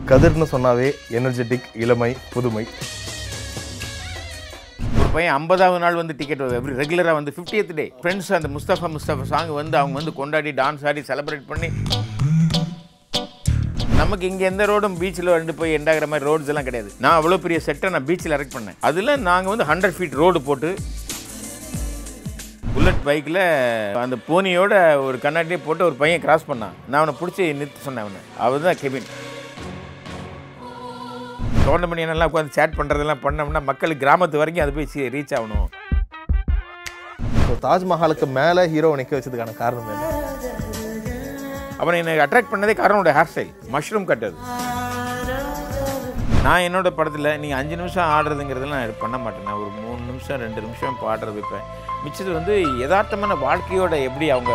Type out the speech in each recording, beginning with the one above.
கதிர்னு சொன்னாவே எனர்ஜெட்டிக், இளமை, புதுமை. ஒரு பையன் 50வது நாள் வந்து டிக்கெட் ரெகுலராக வந்து 50th டே ஃப்ரெண்ட்ஸ் அந்த முஸ்தஃபா சாங் வந்து அவங்க வந்து கொண்டாடி டான்ஸ் ஆடி செலிப்ரேட் பண்ணி. நமக்கு இங்கே எந்த ரோடும் பீச்சில் வந்து போய் எண்டாகிற மாதிரி ரோட்ஸ் எல்லாம் கிடையாது. நான் அவ்வளோ பெரிய செட்டை நான் பீச்சில் எரெக்ட் பண்ணேன். அதில் நாங்கள் வந்து 100 feet ரோடு போட்டு புல்லட் பைக்கில் அந்த போனியோட ஒரு கண்ணாடியே போட்டு ஒரு பையன் கிராஸ் பண்ணான். நான் அவனை பிடிச்சி நிறுத்த சொன்னேன். அவர் தான் கெவின். கவுண்டமணி என்னெல்லாம் உட்காந்து சேட் பண்ணுறதெல்லாம் பண்ணோம்னா மக்களுக்கு கிராமத்து வரைக்கும் அது போய் ரீச் ஆகணும். ஸோ தாஜ்மஹாலுக்கு மேலே ஹீரோவை நிற்க வச்சதுக்கான காரணம் என்ன? அவனை என்னை அட்ராக்ட் பண்ணதே காரணம் ஹேர் ஸ்டைல் மஷ்ரூம் கட்டது. நான் என்னோட படத்தில் நீங்கள் 5 நிமிஷம் ஆடுறதுங்கிறதெல்லாம் நான் பண்ண மாட்டேன். நான் ஒரு 3 நிமிஷம் 2 நிமிஷம் பாடுறது வைப்பேன். மிச்சது வந்து யதார்த்தமான வாழ்க்கையோட எப்படி அவங்க.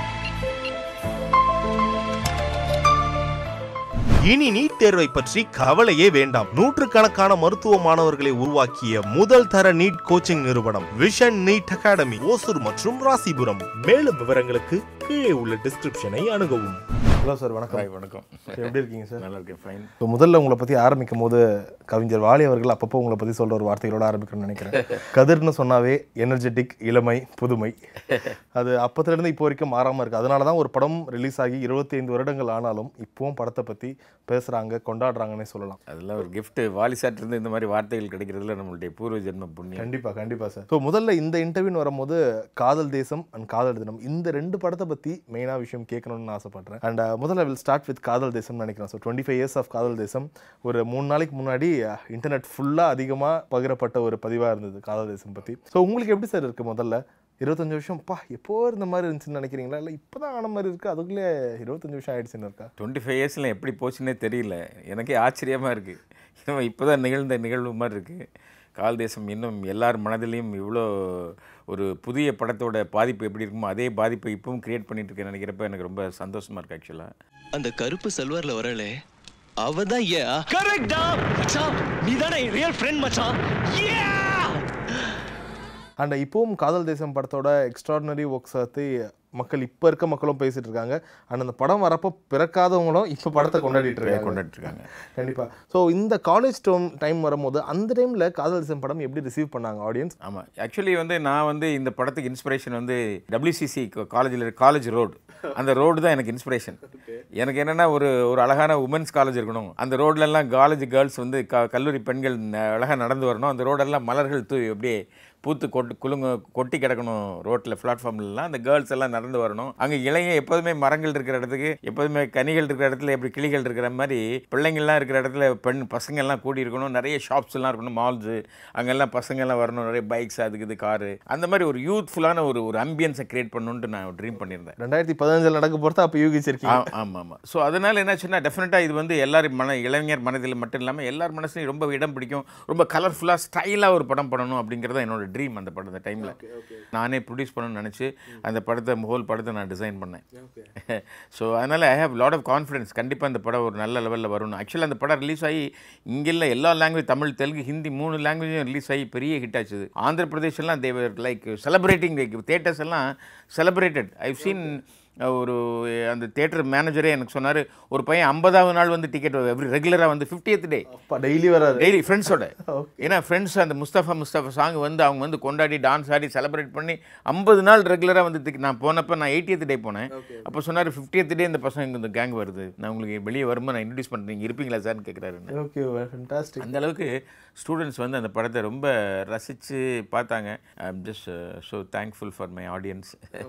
இனி நீட் தேர்வை பற்றி கவலையே வேண்டாம். நூற்றுக்கணக்கான மருத்துவ மாணவர்களை உருவாக்கிய முதல் தர நீட் கோச்சிங் நிறுவனம் விஷன் நீட் அகாடமி, ஓசூர் மற்றும் ராசிபுரம். மேலும் விவரங்களுக்கு கீழே உள்ள டிஸ்கிரிப்ஷனை அணுகவும். ஹலோ சார், வணக்கம். வணக்கம். எப்படி இருக்கீங்க சார்? நல்லா இருக்கேன், ஃபைன். ஸோ முதல்ல உங்களை பற்றி ஆரம்பிக்கும் போது கவிஞர் வாலி அவர்கள் அப்பப்போ உங்களை பற்றி சொல்கிற ஒரு வார்த்தைகளோட ஆரம்பிக்கணும்னு நினைக்கிறேன். கதிர்னு சொன்னாவே எனர்ஜெட்டிக், இளமை, புதுமை. அது அப்பத்துலேருந்து இப்போ வரைக்கும் மாறாமல் இருக்குது. அதனால தான் ஒரு படம் ரிலீஸ் ஆகி 25 வருடங்கள் ஆனாலும் இப்போவும் படத்தை பற்றி பேசுகிறாங்க, கொண்டாடுறாங்கன்னே சொல்லலாம். அதெல்லாம் ஒரு கிஃப்ட். வாலி சாட்டிருந்து இந்த மாதிரி வார்த்தைகள் கிடைக்கிறதுல நம்மளுடைய பூர்வ ஜென்ம புண்ணியம். கண்டிப்பாக சார். ஸோ முதல்ல இந்த இன்டர்வியூன்னு வரும்போது காதல் தேசம் அண்ட் காதல் தினம், இந்த 2 படத்தை பற்றி மெயினாக விஷயம் கேட்கணும்னு ஆசைப்படுறேன். அண்ட் முதல்ல வில் ஸ்டார்ட் வித் காதல் தேசம் நினைக்கிறேன். ஸோ 25 years ஆஃப் காதல் தேசம் ஒரு 3 நாளைக்கு முன்னாடி இன்டர்நெட் ஃபுல்லாக அதிகமாக பகிரப்பட்ட ஒரு பதிவாக இருந்தது காதல் தேசம் பற்றி. ஸோ உங்களுக்கு எப்படி சார் இருக்குது? முதல்ல 25 வருஷம் எப்போ இந்த மாதிரி இருந்துச்சுன்னு நினைக்கிறீங்களா, இல்லை இப்போ தான் ஆன மாதிரி இருக்குது, அதுக்குள்ளே 25 வருஷம் ஆயிடுச்சுன்னு இருக்கா? 25 yearsல எப்படி போச்சுன்னே தெரியல. எனக்கே ஆச்சரியமாக இருக்குது. இப்போ தான் நிகழ்ந்த நிகழ்வு மாதிரி இருக்குது. காதல் தேசம் இன்னும் எல்லார் மனதிலையும் இவ்வளோ ஒரு புதிய படத்தோட பாதிப்பு எப்படி இருக்குமோ அதே பாதிப்பை இப்பவும் கிரியேட் பண்ணிட்டு இருக்கேன்னு நினைக்கிறப்ப எனக்கு ரொம்ப சந்தோஷமாக இருக்குது. ஆக்சுவலாக அந்த கருப்பு சல்வாரில் வரலே அவதான் கரெக்டா மச்சான், நீதானே ரியல் ஃப்ரெண்ட் மச்சான். அண்ட் இப்போவும் காதல் தேசம் படத்தோட எக்ஸ்ட்ராடினரி ஒர்க்ஸ் பற்றி மக்கள் இப்போ இருக்க மக்களும் பேசிகிட்டு இருக்காங்க. அண்ட் அந்த படம் வரப்போ பிறக்காதவங்களும் இப்போ படத்தை கொண்டாடிட்டு இருக்காங்க. கண்டிப்பாக. ஸோ இந்த காலேஜ் டைம் வரும்போது அந்த டைமில் காதல் தேசம் படம் எப்படி ரிசீவ் பண்ணாங்க ஆடியன்ஸ்? ஆமாம், ஆக்சுவலி வந்து நான் வந்து இந்த படத்துக்கு இன்ஸ்பிரேஷன் வந்து WCC காலேஜ் ரோடு, அந்த ரோடு தான் எனக்கு இன்ஸ்பிரேஷன். எனக்கு என்னென்னா ஒரு அழகான உமன்ஸ் காலேஜ் இருக்கணும். அந்த ரோட்லெல்லாம் காலேஜ் கேர்ள்ஸ் வந்து கல்லூரி பெண்கள் அழகாக நடந்து வரணும். அந்த ரோடெல்லாம் மலர்கள் அப்படியே பூத்து கொட்டி கிடக்கணும். ரோட்டில் பிளாட்ஃபார்ம்லாம் அந்த கேர்ள்ஸ் எல்லாம் நடந்து வரணும். அங்கே இளைஞர் எப்போதுமே மரங்கள் இருக்கிற இடத்துக்கு, எப்போதுமே கனிகள் இருக்கிற இடத்துல எப்படி கிளிகள் இருக்கிற மாதிரி பிள்ளைங்கள்லாம் இருக்கிற இடத்துல பசங்கள்லாம் கூடி இருக்கணும். நிறைய ஷாப்ஸ் எல்லாம் இருக்கணும், மால்ஸு, அங்கெல்லாம் பசங்கள்லாம் வரணும், நிறைய பைக்ஸ், அதுக்கு இது காரு, அந்த மாதிரி ஒரு யூத்ஃபுல்லான ஒரு ஆம்பியன்ஸை கிரியேட் பண்ணணுன்ட்டு நான் ட்ரீம் பண்ணியிருந்தேன். 2015 நடக்க போகிறதா அப்போ யூகிச்சிருக்கீங்க? ஆமாம். ஸோ அதனால் என்னாச்சுன்னா டெஃபினட்டாக இது வந்து எல்லாரும் இளைஞர் மனதில் மட்டும் இல்லாமல் எல்லார் மனசுலையும் ரொம்ப இடம் பிடிக்கும். ரொம்ப கலர்ஃபுல்லாக ஸ்டைலாக ஒரு படம் பண்ணணும் அப்படிங்கிறத என்னோட ட்ரீம். அந்த படத்தை டைமில் நானே ப்ரொடியூஸ் பண்ணணும்னு நினச்சி அந்த ஹோல் படத்தை நான் டிசைன் பண்ணேன். ஸோ அதனால் I have lot of confidence. கண்டிப்பாக அந்த படம் ஒரு நல்ல லெவலில் வரணும். ஆக்சுவலாக அந்த படம் ரிலீஸ் ஆகி இங்கே இல்லை, எல்லா லாங்குவேஜ், தமிழ், தெலுங்கு, ஹிந்தி 3 லாங்குவேஜும் ரிலீஸ் ஆகி பெரிய ஹிட் ஆச்சு. ஆந்திர பிரதேஷ்லாம் they were like celebrating, like theatres எல்லாம் செலிப்ரேட்டட். ஐவ் சீன் ஒரு அந்த தேட்டர் மேனேஜரே எனக்கு சொன்னார், ஒரு பையன் 50வது நாள் வந்து டிக்கெட் ரெகுலராக வந்து 50th டே டெய்லி ஃப்ரெண்ட்ஸோட. ஏன்னா ஃப்ரெண்ட்ஸ் அந்த முஸ்தஃபா சாங் வந்து அவங்க வந்து கொண்டாடி டான்ஸ் ஆடி செலிப்ரேட் பண்ணி 50 நாள் ரெகுலராக வந்து நான் போனப்போ நான் 80th டே போனேன். அப்போ சொன்னார் 50th டே இந்த பசங்க இந்த கேங் வருது, நான் உங்களுக்கு வெளியே வரும்போது நான் இன்ட்ரடியூஸ் பண்ணுறேன், நீங்கள் இருப்பீங்களா சார்னு கேட்குறாரு. அந்த அளவுக்கு ஸ்டூடெண்ட்ஸ் வந்து அந்த படத்தை ரொம்ப ரசித்து பார்த்தாங்க. I am just so thankful for my audience.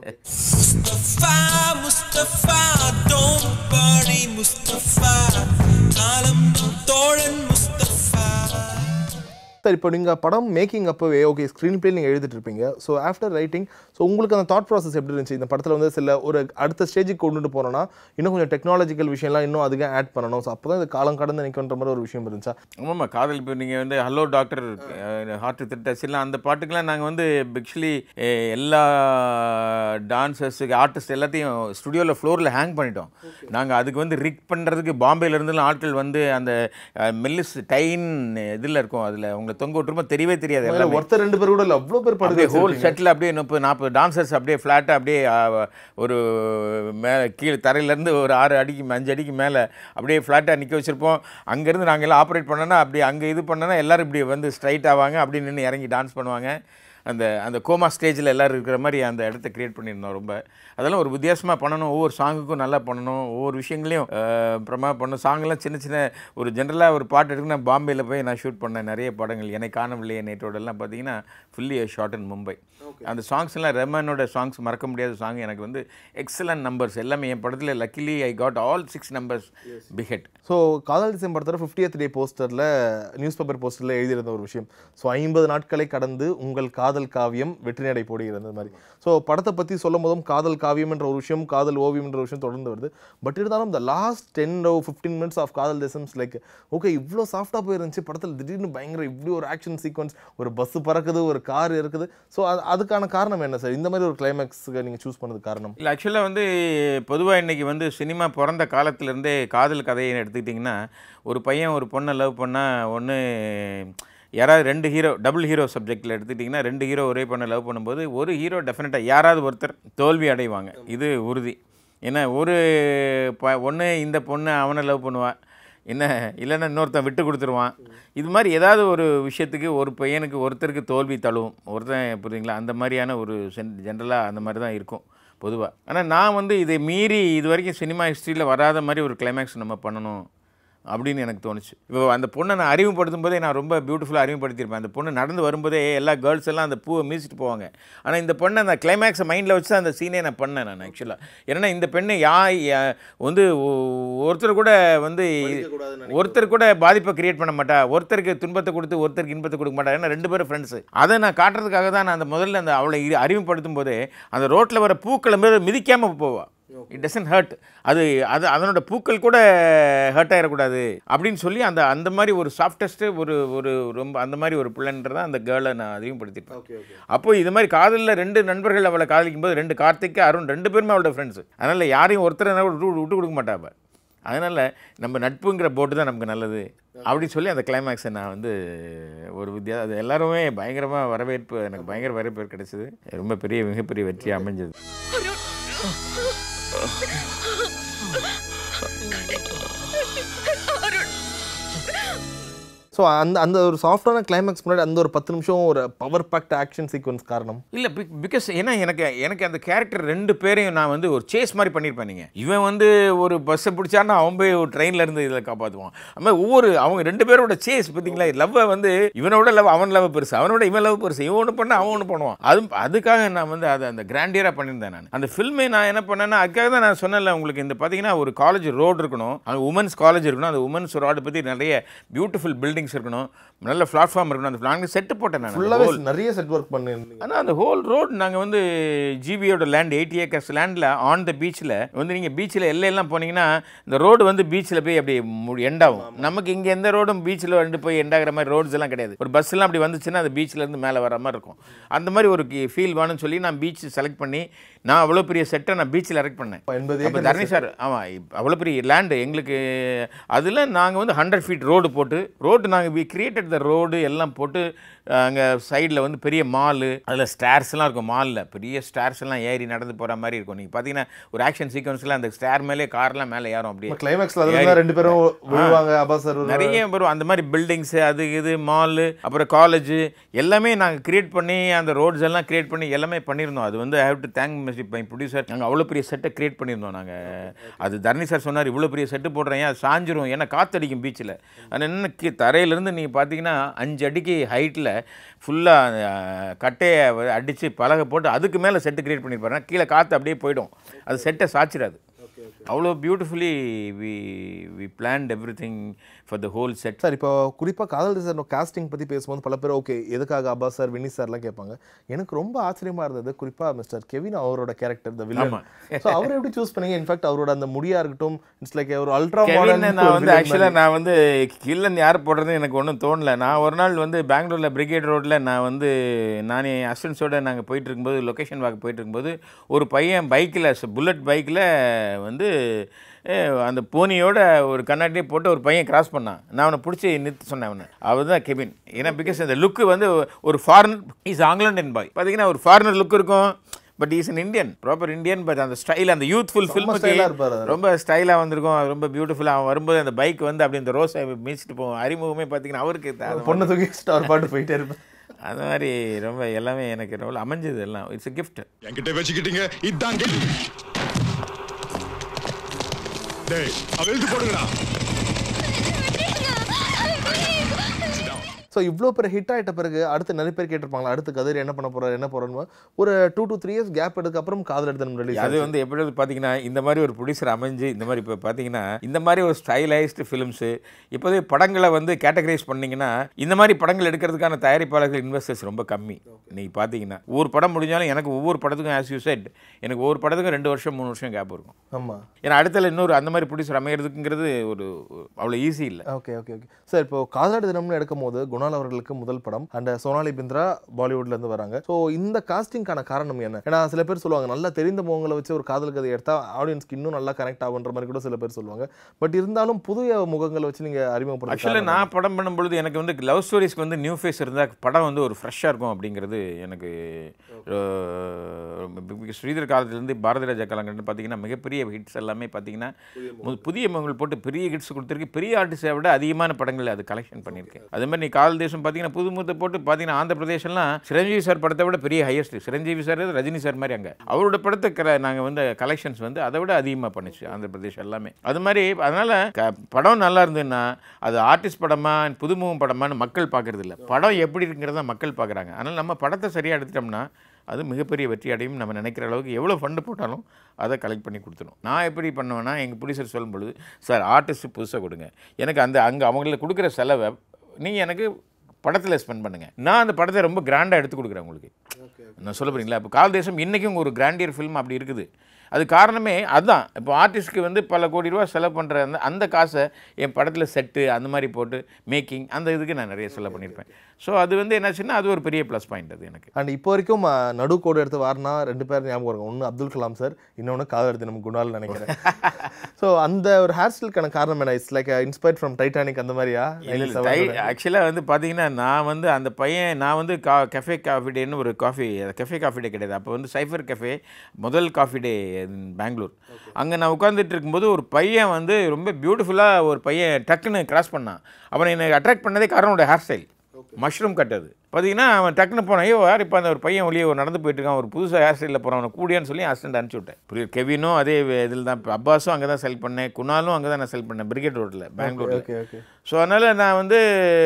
Mustafa, don't worry Mustafa, kalam thoran Mustafa. Sir, இப்போ நீங்கள் படம் மேக்கிங் அப்போவே ஓகே ஸ்க்ரீன் பிளே நீங்கள் எழுதிட்டு இருப்பீங்க. ஸோ ஆஃப்டர் ரைட்டிங், ஸோ உங்களுக்கு அந்த தாட் ப்ராசஸ் எப்படி இருந்துச்சு? இந்த படத்தில் வந்து சில ஒரு அடுத்த ஸ்டேஜுக்கு கொண்டுட்டு போனோன்னா இன்னும் கொஞ்சம் டெக்னாலஜிக்கல் விஷயம்லாம் இன்னும் அதிகம் ஆட் பண்ணணும். ஸோ அப்போ தான் இது காலம் கடந்து நிற்கின்ற மாதிரி ஒரு விஷயம் இருந்துச்சா? ஆமாம், காதல். இப்போ நீங்கள் வந்து ஹலோ டாக்டர், ஹார்ட் திட்டலாம், அந்த பாட்டுக்கெலாம் நாங்கள் வந்து ஆக்சுவலி எல்லா டான்சர்ஸுக்கு ஆர்டிஸ்ட் எல்லாத்தையும் ஸ்டுடியோவில் ஃப்ளோரில் ஹேங் பண்ணிட்டோம். நாங்கள் அதுக்கு வந்து ரிக் பண்ணுறதுக்கு பாம்பேலேருந்துலாம் ஆட்கள் வந்து அந்த மெல்லிஸ் டைன் இதில் இருக்கும், அதில் அவங்க தொங்க விட்டுருப்போம், தெரியவே தெரியாது. எல்லாமே ஒருத்தர் 2 பேர் கூட இல்லை, அவ்வளோ பேர் அப்படியே படுத்து ஹோல் செட்டில் அப்படியே 30-40 டான்சர்ஸ் அப்படியே ஃப்ளாட்டாக அப்படியே ஒரு மேலே கீழே தரையிலேருந்து ஒரு 6 அடிக்கு 5 அடிக்கு மேலே அப்படியே ஃப்ளாட்டாக நிற்க வச்சுருப்போம். அங்கேருந்து நாங்கள் எல்லாம் ஆப்ரேட் பண்ணோன்னா அப்படி அங்கே இது பண்ணோன்னா எல்லோரும் இப்படி வந்து ஸ்ட்ரைட் ஆவாங்க, அப்படி நின்று இறங்கி டான்ஸ் பண்ணுவாங்க. அந்த கோமா ஸ்டேஜில் எல்லோரும் இருக்கிற மாதிரி அந்த இடத்த க்ரியேட் பண்ணியிருந்தோம். ரொம்ப அதெல்லாம் ஒரு வித்தியாசமாக பண்ணணும், ஒவ்வொரு சாங்குக்கும் நல்லா பண்ணணும், ஒவ்வொரு விஷயங்களையும் அப்புறமா பண்ணணும். சாங்கெல்லாம் சின்ன சின்ன ஒரு ஜென்ரலாக ஒரு பாட்டு எடுத்து நான் பாம்பேயில் போய் நான் ஷூட் பண்ணேன். நிறைய படங்கள் என்னை காணவில்லையே நேற்றோடெல்லாம் பார்த்தீங்கன்னா ஃபுல்லி ஷார்ட் இன் மும்பை. அந்த சாங்ஸ் எல்லாம் ரெஹ்மானோட சாங்ஸ் மறக்க முடியாத சாங். எனக்கு வந்து எக்ஸலன்ட் நம்பர்ஸ் எல்லாமே என் படத்தில் luckily I got all 6 numbers big hit. So Kadhal Desam படத்தோட 50th டே போஸ்டரில் நியூஸ் பேப்பர் போஸ்டரில் எழுதியிருந்த ஒரு விஷயம், ஸோ 50 நாட்களை கடந்து உங்கள் காதல் காவியம் வெற்றி நடை போடுகிறது மாதிரி. ஸோ படத்தை பற்றி சொல்லும் போதும் காதல் காவியம் என்ற ஒரு விஷயம், காதல் ஓவியம் என்ற ஒரு விஷயம் தொடர்ந்து வருது. பட் இருந்தாலும் இந்த லாஸ்ட் 10-15 minutes ஆஃப் காதல் தேசம்ஸ் லைக் ஓகே இவ்வளோ சாஃப்டாக போயிருந்துச்சு, படத்தில் திடீர்னு பயங்கர இப்படி ஒரு ஆக்ஷன் சீக்வன்ஸ், ஒரு பஸ் பறக்குது, ஒரு கார் இருக்குது. ஸோ அதுக்கான காரணம் என்ன சார்? இந்த மாதிரி ஒரு கிளைமேக்ஸுக்கு நீங்கள் சூஸ் பண்ணது காரணம்? இல்லை, ஆக்சுவலாக வந்து பொதுவாக இன்றைக்கி வந்து சினிமா பிறந்த காலத்திலேருந்தே காதல் கதையை எடுத்துக்கிட்டிங்கன்னா, ஒரு பையன் ஒரு பொண்ணை லவ் பண்ணால் ஒன்று யாராவது 2 ஹீரோ டபுள் ஹீரோ சப்ஜெக்டில் எடுத்துக்கிட்டிங்கன்னா 2 ஹீரோ ஒரே பொண்ணை லவ் பண்ணும்போது ஒரு ஹீரோ டெஃபினட்டாக யாராவது ஒருத்தர் தோல்வி அடைவாங்க, இது உறுதி. ஏன்னா ஒன்று இந்த பொண்ணு அவனை லவ் பண்ணுவாள், என்ன இல்லைன்னா இன்னொருத்தன் விட்டு கொடுத்துருவான். இது மாதிரி ஏதாவது ஒரு விஷயத்துக்கு ஒரு பையனுக்கு ஒருத்தருக்கு தோல்வி தழுவும், ஒருத்தன் புரியுங்களா, அந்த மாதிரியான ஒரு ஜென்ரலாக அந்த மாதிரி தான் இருக்கும் பொதுவாக. ஆனால் நான் வந்து இதை மீறி இது வரைக்கும் சினிமா ஹிஸ்ட்ரியில் வராத மாதிரி ஒரு கிளைமேக்ஸ் நம்ம பண்ணணும் அப்படின்னு எனக்கு தோணுச்சு. இப்போ அந்த பொண்ணை நான் அறிமுகப்படுத்தும் போதே நான் ரொம்ப பியூட்டிஃபுல்லாக அறிமுகப்படுத்தியிருப்பேன். அந்த பொண்ணு நடந்து வரும்போதே எல்லா கேர்ள்ஸ் எல்லாம் அந்த பூவை மீசிட்டு போவாங்க. ஆனால் இந்த பொண்ணை அந்த கிளைமேக்ஸை மைண்டில் வச்சு அந்த சீனே நான் பண்ணேன் நான் ஆக்சுவலாக. ஏன்னா இந்த பெண்ணை வந்து ஒருத்தர் கூட வந்து ஒருத்தர் கூட பாதிப்பை கிரியேட் பண்ண மாட்டா, ஒருத்தருக்கு துன்பத்தை கொடுத்து ஒருத்தருக்கு இன்பத்தை கொடுக்க மாட்டா, ஏன்னா 2 பேரும் ஃப்ரெண்ட்ஸு. அதை நான் காட்டுறதுக்காக தான் நான் அந்த முதல்ல அந்த அவளை அறிமுகப்படுத்தும் போதே அந்த ரோட்டில் வர பூக்களை மிதிக்காமல் போவாள். இட் டசன்ட் ஹர்ட், அதனோட பூக்கள் கூட ஹர்ட் ஆகிடக்கூடாது அப்படின்னு சொல்லி அந்த மாதிரி ஒரு சாஃப்டஸ்ட்டு ஒரு ரொம்ப அந்த மாதிரி ஒரு பிள்ளைன்றதை அந்த கேர்ளை நான் அதிகப்படுத்திருப்பேன். அப்போது இது மாதிரி காதலில் 2 நண்பர்கள் அவளை காதலிக்கும் போது 2 கார்த்திக் அருண் 2 பேருமே அவளோட ஃப்ரெண்ட்ஸு. அதனால் யாரையும் ஒருத்தர் விட்டு கொடுக்க மாட்டாப்ப. அதனால் நம்ம நட்புங்கிற போட்டு தான் நமக்கு நல்லது அப்படின்னு சொல்லி அந்த கிளைமேக்ஸை நான் வந்து ஒரு அது எல்லாருமே பயங்கரமாக வரவேற்பு, எனக்கு பயங்கர வரவேற்பு கிடைச்சிது. ரொம்ப மிகப்பெரிய வெற்றியாக அமைஞ்சது. ஸோ அந்த ஒரு சாஃப்டான கிளைமேக்ஸ் முன்னாடி அந்த ஒரு 10 நிமிஷம் ஒரு பவர் பேக்ட் ஆக்ஷன் சீக்வன்ஸ் காரணம் இல்லை. பிகாஸ் ஏன்னா எனக்கு அந்த கேரக்டர் 2 பேரையும் நான் வந்து ஒரு சேஸ் மாதிரி பண்ணியிருப்பேன். நீங்கள் இவன் வந்து ஒரு பஸ்ஸை பிடிச்சான்னா அவன் போய் ஒரு ட்ரெயினில் இருந்து இதில் காப்பாற்றுவான். அது மாதிரி அவங்க 2 பேரோட சேஸ் பார்த்தீங்களா, லவ்வை வந்து இவனோட லவ் அவன் லவ் பெருசு, அவனோட இவன் லவ் பெருசு, இவன் ஒன்று பண்ண அவன் ஒன்று பண்ணுவான். அதுக்காக நான் வந்து அதை அந்த கிராண்டியராக பண்ணியிருந்தேன். நான் அந்த ஃபில்மே நான் என்ன பண்ணேன்னா அதுக்காக தான் நான் சொன்னேன்ல உங்களுக்கு, இந்த பார்த்தீங்கன்னா ஒரு காலேஜ் ரோடு இருக்கணும், அங்கே உமன்ஸ் காலேஜ் இருக்கணும், அந்த உமன்ஸ் ரோடு பற்றி நிறைய பியூட்டிஃபுல் பில்டிங் இருக்கணும், நல்ல பிளாட்ஃபார்ம் இருக்கணும். அந்த நாங்கள் செட்டு போட்டேன், நான் நிறைய செட் ஒர்க் பண்ணேன். ஆனால் அந்த ஹோல் ரோடு நாங்கள் வந்து ஜிபியோட லேண்ட் 80 acres லேண்டில் ஆன் த பீச்சில் வந்து நீங்கள் பீச்சில் எல்லாம் போனீங்கன்னா இந்த ரோடு வந்து பீச்சில் போய் அப்படி எண்டாகும். நமக்கு இங்கே எந்த ரோடும் பீச்சில் வந்து போய் எண்டாகிற மாதிரி ரோட்ஸ் எல்லாம் கிடையாது. ஒரு பஸ் எல்லாம் அப்படி வந்துச்சுன்னா அது பீச்சிலேருந்து மேலே வர மாதிரி இருக்கும். அந்த மாதிரி ஒரு ஃபீல் வேணும்னு சொல்லி நான் பீச் செலக்ட் பண்ணி நான் அவ்வளோ பெரிய செட்டை நான் பீச்சில் எரெக்ட் பண்ணேன். அப்போ தரணி சார் ஆமாம் அவ்வளோ பெரிய லேண்டு எங்களுக்கு, அதில் நாங்கள் வந்து 100 feet ரோடு போட்டு நாங்கள் வி கிரியேட்டட் த ரோடு எல்லாம் போட்டு அங்கே சைடில் வந்து பெரிய மாலு, அதில் ஸ்டேர்ஸ்லாம் இருக்கும். மாலில் பெரிய ஸ்டேர்ஸ் எல்லாம் ஏறி நடந்து போகிற மாதிரி இருக்கும். நீங்கள் பார்த்தீங்கன்னா ஒரு ஆக்ஷன் சீக்வன்ஸில் அந்த ஸ்டேர் மேலே கார்லாம் மேலே ஏறும். அப்படியே கிளைமேக்ஸில் 2 பேரும் நிறைய வரும். அந்த மாதிரி பில்டிங்ஸு அது இது மாலு அப்புறம் காலேஜு எல்லாமே நாங்கள் கிரியேட் பண்ணி அந்த ரோட்ஸ் எல்லாம் கிரியேட் பண்ணி எல்லாமே பண்ணியிருந்தோம். அது வந்து I have to thank my producer. நாங்கள் அவ்வளோ பெரிய செட்டை கிரியேட் பண்ணியிருந்தோம். நாங்கள் அது தரணி சார் சொன்னார், இவ்வளோ பெரிய செட்டு போடுறேன் அது சாஞ்சிரும், ஏன்னா காற்றடிக்கும் பீச்சில். அது என்ன தரையிலேருந்து நீங்கள் பார்த்தீங்கன்னா 5 அடிக்கு ஹைட்டில் ஃபுல்லாக கட்டையை அடித்து பலகை போட்டு அதுக்கு மேலே செட்டு கிரியேட் பண்ணியிருப்பாரு. கீழே காற்று அப்படியே போயிடும், அது செட்டை சாச்சிடாது. அவ்வளோ beautifully we planned everything for the whole set. Sir இப்போ குறிப்பாக காதல் தேசம் காஸ்டிங் பற்றி பேசும்போது பல பேர் ஓகே எதுக்காக அப்பாஸ் சார் வினி சார்லாம் கேட்பாங்க. எனக்கு ரொம்ப ஆச்சரியமாக இருந்தது குறிப்பாக மிஸ்டர் கெவின் அவரோட கேரக்டர் த வில்லன். ஸோ அவர் எப்படி சூஸ் பண்ணீங்க? இன்ஃபேக்ட் அவரோட அந்த முடியாக இருக்கட்டும், இட்ஸ் லைக் ஒரு அல்ட்ரா மாடர்ன். நான் வந்து ஆக்சுவலாக நான் வந்து கில்லன் யார் போடுறது எனக்கு ஒன்றும் தோணலை. நான் ஒரு நாள் வந்து பெங்களூரில் பிரிகேட் ரோட்டில் நான் வந்து நானே அசிஸ்டன்ஸோடு நாங்கள் போயிட்டு இருக்கும்போது லொக்கேஷன் வாக்கு போயிட்டு இருக்கும்போது ஒரு பையன் பைக்கில் புல்லட் பைக்கில் வந்து அந்த போனியோட ஒரு கண்ணாடியே போட்டு ஒரு பையன் கிராஸ் பண்ணான். நான் அவனை பிடிச்சி நிறுத்தி சொன்னேன். அவனை அவர் தான் கெவின். ஏன்னா பிகாஸ் அந்த லுக்கு வந்து ஒரு ஃபாரினர் இஸ் ஆங்கிலண்ட் பாய் பார்த்தீங்கன்னா ஒரு ஃபாரினர் லுக் இருக்கும். But is an Indian, proper Indian. But அந்த ஸ்டைல், அந்த யூத்ஃபுல் ஃபில்முக்கு ரொம்ப ஸ்டைலாக வந்திருக்கும். அது ரொம்ப பியூட்டிஃபுல்லாக அவன் வரும்போது அந்த பைக் வந்து அப்படி இந்த ரோஸை மீச்சிட்டு போவோம். அறிமுகமே பார்த்தீங்கன்னா அவருக்கு பொண்ணு தூக்கி ஒரு பாட்டு போயிட்டே இருப்பேன். அது மாதிரி ரொம்ப எல்லாமே எனக்கு ரொம்ப அமைஞ்சது. எல்லாம் இட்ஸ் a gift. என்கிட்ட வச்சுக்கிட்டீங்க இதான் டேய் அவெல்து போடுங்கடா. ஸோ இவ்வளோ பெரிய ஹிட் ஆகிட்ட பிறகு அடுத்து நிறைய பேர் கேட்டிருப்பாங்களா, அடுத்து கதிர் என்ன பண்ண போகிறார் என்ன போகிறோன்னு. ஒரு 2 to 3 years கேப் எடுக்கப்புறம் காதலர் தினம் ரிலீஸ். அது வந்து எப்படி பார்த்தீங்கன்னா இந்த மாதிரி ஒரு ப்ரொடியூசர் அமைஞ்சு இந்த மாதிரி இப்போ பார்த்தீங்கன்னா இந்த மாதிரி ஒரு ஸ்டைலைஸ்டு ஃபிலிம்ஸு இப்போதே படங்களை வந்து கேட்டகரைஸ் பண்ணிங்கன்னா இந்த மாதிரி படங்கள் எடுக்கிறதுக்கான தயாரிப்பாளர்கள் இன்வெஸ்டர்ஸ் ரொம்ப கம்மி. நீங்கள் பார்த்தீங்கன்னா ஒவ்வொரு படம் முடிஞ்சாலும் எனக்கு ஒவ்வொரு படத்துக்கும் ஆஸ் யூ செட் எனக்கு ஒவ்வொரு படத்துக்கும் 2 வருஷம் 3 வருஷம் கேப் இருக்கும். ஆமாம், ஏன்னா அடுத்தல இன்னொரு அந்த மாதிரி ப்ரொடியூசர் அமைகிறதுங்கிறது ஒரு அவ்வளோ ஈஸி இல்லை. Okay okay okay sir. இப்போ காதலர் தினம்னு எடுக்கும் போது குணால் அவர்களுக்கு முதல் படம் அண்ட் சோனாலி பிந்த்ரா பாலிவுட்லேருந்து வராங்க. ஸோ இந்த காஸ்டிங்கான காரணம் என்ன? ஏன்னா சில பேர் சொல்லுவாங்க நல்லா தெரிந்த முகங்களை வச்சு ஒரு காதல் கதை எடுத்தால் ஆடியன்ஸ்க்கு இன்னும் நல்லா கனெக்ட் ஆகுன்ற மாதிரி கூட சில பேர் சொல்லுவாங்க. பட் இருந்தாலும் புதிய முகங்களை வச்சு நீங்கள் அறிமுகப்படுத்த. ஆக்சுவலாக நான் படம் பண்ணும்பொழுது எனக்கு வந்து லவ் ஸ்டோரிஸ்க்கு வந்து நியூ ஃபேஸ் இருந்தால் படம் வந்து ஒரு ஃப்ரெஷ்ஷாக இருக்கும் அப்படிங்கிறது எனக்கு. ஸ்ரீதர் காலத்துலேருந்து பாரதி ராஜா காலங்கள்னு பார்த்தீங்கன்னா மிகப்பெரிய ஹிட்ஸ் எல்லாமே பார்த்தீங்கன்னா புதிய முகங்கள் போட்டு பெரிய ஹிட்ஸ் கொடுத்துருக்கு. பெரிய ஆர்டிஸ்டை விட அதிகமான படங்கள் அது கலெக்ஷன் பண்ணியிருக்கேன். அதே மாதிரி நீ காதல் தேசம் பார்த்தீங்கன்னா புது மூத்த போட்டு பார்த்தீங்கன்னா ஆந்திர பிரதேசம்லாம் சிரஞ்சீவி சார் படத்தை விட பெரிய highest. Chiranjeevi sir Rajini sir மாதிரி அங்கே அவரோட படத்தை நாங்கள் வந்து கலெக்ஷன்ஸ் வந்து அதை விட அதிகமாக பண்ணிச்சு ஆந்திர பிரதேஷ் எல்லாமே. அது மாதிரி அதனால் படம் நல்லா இருந்ததுன்னா அது ஆர்டிஸ்ட் படமா புதுமுகம் படமானு மக்கள் பார்க்கறது இல்லை. படம் எப்படி இருக்கிறத மக்கள் பார்க்குறாங்க. அதனால் நம்ம படத்தை சரியாக எடுத்துட்டோம்னா அது மிகப்பெரிய வெற்றி அடையும். நம்ம நினைக்கிற அளவுக்கு எவ்வளோ ஃபண்டு போட்டாலும் அதை கலெக்ட் பண்ணி கொடுத்துரும். நான் எப்படி பண்ணுவேன்னா எங்கள் ப்ரொடியூசர் சொல்லும்பொழுது சார் ஆர்டிஸ்ட்டு புதுசாக கொடுங்க, எனக்கு அந்த அங்கே அவங்களுக்கு கொடுக்குற செலவை நீங்கள் எனக்கு படத்தில் ஸ்பெண்ட் பண்ணுங்கள், நான் அந்த படத்தை ரொம்ப கிராண்டாக எடுத்து கொடுக்குறேன் உங்களுக்கு. நான் சொல்ல போகிறீங்களா? இப்போ காதல் தேசம் இன்றைக்கும் ஒரு கிராண்டியர் ஃபில்ம் அப்படி இருக்குது. அது காரணமே அதுதான். இப்போ ஆர்டிஸ்ட்க்கு வந்து பல கோடி ரூபா செலவு பண்ணுற அந்த காசை என் படத்தில் செட்டு அந்த மாதிரி போட்டு மேக்கிங் அந்த இதுக்கு நான் நிறைய செலவு பண்ணியிருப்பேன். ஸோ அது வந்து என்னாச்சுன்னா அது ஒரு பெரிய ப்ளஸ் பாயிண்ட் அது எனக்கு. அண்ட் இப்போ வரைக்கும் நடு கோடு எடுத்து வாரினா 2 பேர் ஞாபகம் இருக்கும். ஒன்று அப்துல் கலாம் சார், இன்னொன்று காதலர் தினம் குணால் நினைக்கிறேன். ஸோ அந்த ஒரு ஹேர் ஸ்டைலுக்கான காரணம் என்ன? It's like inspired from Titanic அந்த மாதிரியா? ஆக்சுவலாக வந்து பார்த்தீங்கன்னா நான் வந்து அந்த பையன் நான் வந்து கஃபே காஃபி டேன்னு ஒரு கஃபே காஃபி டே கிடையாது. அப்போ வந்து சைஃபர் கஃபே முதல் காஃபி டே பெங்களூர். அங்கே நான் உட்காந்துட்டு இருக்கும்போது ஒரு பையன் வந்து ரொம்ப பியூட்டிஃபுல்லாக ஒரு பையன் டக்குன்னு கிராஸ் பண்ணான். அவனை எனக்கு அட்ராக்ட் பண்ணதே காரணம் ஹேர் ஸ்டைல் மஷ்ரூம் கட்டது. பார்த்தீங்கன்னா அவன் டக்குன்னு போனான். ஐயோ யார் இப்போ அந்த ஒரு பையன் ஒளியே நடந்து போயிட்டு இருக்கான், ஒரு புதுசாக ஹேர் ஸ்டைலில் போகிறான், அவனை கூடியான்னு சொல்லி அசிஸ்டன்ட் அனுப்பிச்சி விட்டேன். புரியுது. கெவினும் அதே இதில் தான், அப்பாஸும் அங்கே தான் செல் பண்ணேன், குணாலும் அங்கே தான் நான் செல் பண்ணேன் பிரிகேட் ரோட்டில் பெங்களூரில். ஸோ அதனால் நான் வந்து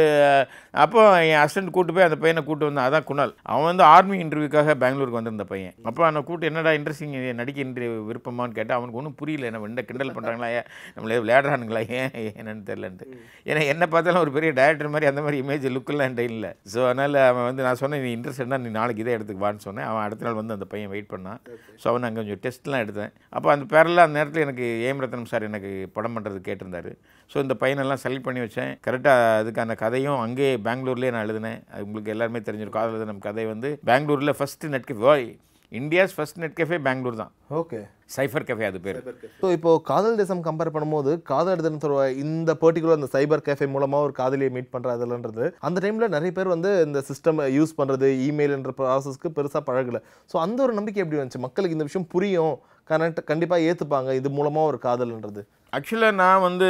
அப்போ என் அசிஸ்டன்ட் கூட்டு போய் அந்த பையனை கூட்டு வந்தேன். அதான் குணால். அவன் வந்து ஆர்மி இன்டர்வியூக்காக பெங்களூருக்கு வந்திருந்த பையன். அப்போ அவனை கூட்டு என்னடா இன்ட்ரெஸ்டிங் நடிக்க விருப்பமானு கேட்டால் அவனுக்கு ஒன்றும் புரியல. என்ன வெண்ட கிண்டல் பண்ணுறாங்களா, நம்மளே விளையாடுறானுங்களா, என்னன்னு தெரிலன்ட்டு. ஏன்னா என்ன பார்த்தாலும் ஒரு பெரிய டைரக்டர் மாதிரி அந்த மாதிரி இமேஜ் லுக்கெல்லாம் என்கிட்ட இல்லை. ஸோ அதனால் அவன் வந்து நான் சொன்னேன் நீ இன்ட்ரெஸ்ட்னா நீ நாளைக்கு இதே எடுத்துக்கு வான்னு சொன்னேன். அவன் அடுத்த நாள் வந்து அந்த பையன் வெயிட் பண்ணான். ஸோ அவன் அங்கே கொஞ்சம் டெஸ்ட்லாம் எடுத்தேன். அப்போ அந்த பேரெல்லாம் அந்த நேரத்தில் எனக்கு ஏம் ரத்னம் சார் எனக்கு படம் பண்ணுறது கேட்டிருந்தார். ஸோ இந்த பையனெல்லாம் செலக்ட் பண்ணி வச்சேன். கரெக்டாக அதுக்கான கதையும் அங்கேயே பெங்களூர்லேயே நான் எழுதினேன். அது உங்களுக்கு எல்லாருமே தெரிஞ்சிருக்கும். காதல் தினம் கதை வந்து பெங்களூரில் first net cafe, India's first net cafe Bangalore தான். ஓகே, சைஃபர் கஃபே அது பேர். ஸோ இப்போ காதல் தேசம் கம்பேர் பண்ணும்போது காதல் தினத்தோட இந்த பர்டிகுலர் அந்த சைபர் கேஃபே மூலமாக ஒரு காதலியை மீட் பண்ணுறதுன்றது அந்த டைமில் நிறைய பேர் வந்து இந்த சிஸ்டம் யூஸ் பண்ணுறது இமெயில்ன்ற ப்ராசஸ்க்கு பெருசாக பழகலை. ஸோ அந்த ஒரு நம்பிக்கை எப்படி வந்துச்சு? மக்களுக்கு இந்த விஷயம் புரியும், கண்டிப்பாக ஏற்றுப்பாங்க இது மூலமாக ஒரு காதல்ன்றது. ஆக்சுவலாக நான் வந்து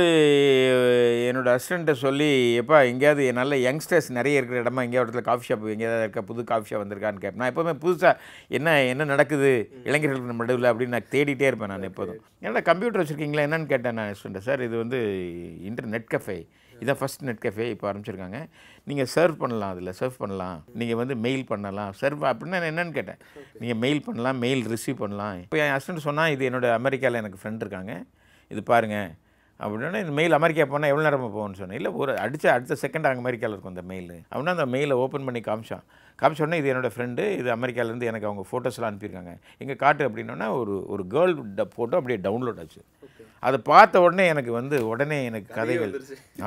என்னோடய அசிஸ்டண்ட்டை சொல்லி எப்போ எங்கேயாவது நல்ல யங்ஸ்டர்ஸ் நிறைய இருக்கிற இடமா எங்கேயாவது இடத்துல காஃபி ஷாப் எங்கேயாவது இருக்கா, புது காஃபி ஷாப் வந்திருக்கான்னு கேட்பேன். நான் எப்போவுமே புதுசாக என்ன நடக்குது இளைஞர்களுக்கு நம்ம நடுவில் அப்படின்னு நான் தேடிட்டே இருப்பேன். நான் எப்போதும் என்னடா கம்ப்யூட்டர் வச்சுருக்கீங்களா என்னன்னு கேட்டேன். நான் அசிஸ்டண்ட்டை, சார் இது வந்து நெட் கஃபே, இதான் ஃபஸ்ட் நெட் கஃபே இப்போ ஆரம்பிச்சிருக்காங்க, நீங்கள் சர்வ் பண்ணலாம், அதில் சர்வ் பண்ணலாம், நீங்கள் வந்து மெயில் பண்ணலாம், சர்வ் அப்படின்னா என்னென்னு கேட்டேன். நீங்கள் மெயில் பண்ணலாம், மெயில் ரிசீவ் பண்ணலாம். இப்போ என் அசிஸ்டண்ட் சொன்னால் இது என்னோடய அமெரிக்காவில் எனக்கு ஃப்ரெண்ட் இருக்காங்க, இது பாருங்கள் அப்படின்னா இந்த மெயில் அமெரிக்கா போனால் எவ்வளோ நேரமாக போகும்னு சொன்னேன். இல்லை ஒரு அடுத்த செகண்ட் அங்கே அமெரிக்காவில் இருக்கும் அந்த மெயில். அப்படின்னா அந்த மெயிலை ஓப்பன் பண்ணி காமிச்சோடனே இது என்னோடய ஃப்ரெண்டு, இது அமெரிக்காவிலேருந்து எனக்கு அவங்க ஃபோட்டோஸ்லாம் அனுப்பியிருக்காங்க, எங்கே காட்டு அப்படின்னா ஒரு கேர்ள் ஃபோட்டோ அப்படியே டவுன்லோட் ஆச்சு. அதை பார்த்த உடனே எனக்கு வந்து உடனே எனக்கு கதைகள், ஆமாம்